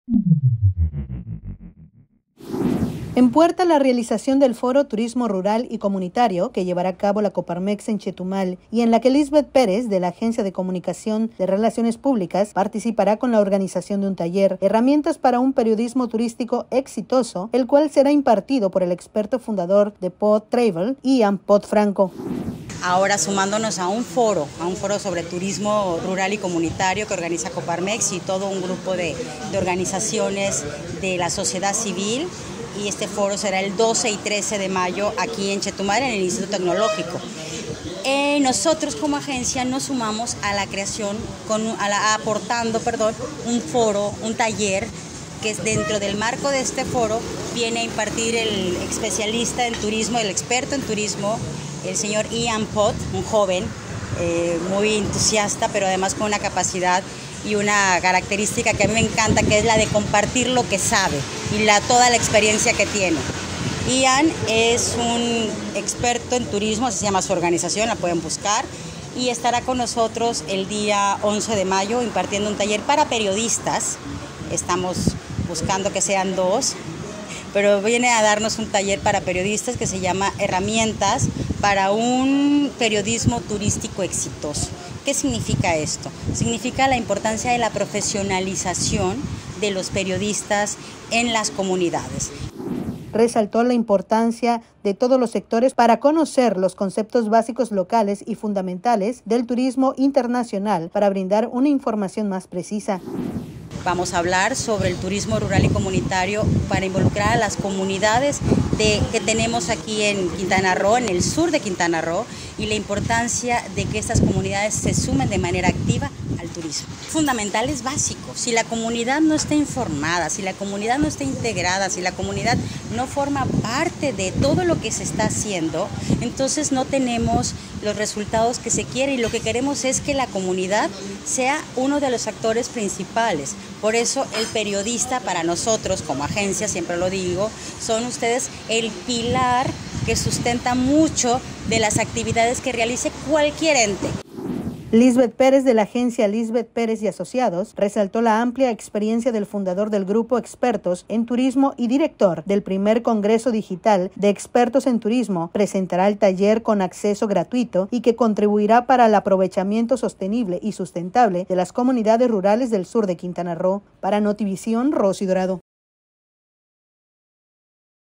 En puerta la realización del Foro Turismo Rural y Comunitario que llevará a cabo la Coparmex en Chetumal y en la que Lisbeth Pérez de la Agencia de Comunicación de Relaciones Públicas participará con la organización de un taller Herramientas para un periodismo turístico exitoso, el cual será impartido por el experto fundador de Pod Travel, Ian Podfranco. Ahora sumándonos a un foro sobre turismo rural y comunitario que organiza Coparmex y todo un grupo de organizaciones de la sociedad civil. Y este foro será el 12 y 13 de mayo aquí en Chetumal, en el Instituto Tecnológico. Nosotros como agencia nos sumamos a la creación, aportando un foro, un taller, que es dentro del marco de este foro viene a impartir el especialista en turismo, el experto en turismo, el señor Ian Pod, un joven muy entusiasta, pero además con una capacidad y una característica que a mí me encanta, que es la de compartir lo que sabe y toda la experiencia que tiene. Ian es un experto en turismo, así se llama su organización, la pueden buscar, y estará con nosotros el día 11 de mayo impartiendo un taller para periodistas. Estamos buscando que sean 2, pero viene a darnos un taller para periodistas que se llama Herramientas para un periodismo turístico exitoso. ¿Qué significa esto? Significa la importancia de la profesionalización de los periodistas en las comunidades. Resaltó la importancia de todos los sectores para conocer los conceptos básicos locales y fundamentales del turismo internacional para brindar una información más precisa. Vamos a hablar sobre el turismo rural y comunitario para involucrar a las comunidades que tenemos aquí en Quintana Roo, en el sur de Quintana Roo, y la importancia de que estas comunidades se sumen de manera activa al turismo. Fundamental, es básico. Si la comunidad no está informada, si la comunidad no está integrada, si la comunidad no forma parte de todo lo que se está haciendo, entonces no tenemos los resultados que se quiere, y lo que queremos es que la comunidad sea uno de los actores principales. Por eso el periodista, para nosotros como agencia, siempre lo digo, son ustedes el pilar que sustenta mucho de las actividades que realice cualquier ente. Lisbeth Pérez de la agencia Lisbeth Pérez y Asociados resaltó la amplia experiencia del fundador del grupo Expertos en Turismo y director del primer Congreso Digital de Expertos en Turismo. Presentará el taller con acceso gratuito y que contribuirá para el aprovechamiento sostenible y sustentable de las comunidades rurales del sur de Quintana Roo. Para Notivisión, Rosy Dorado.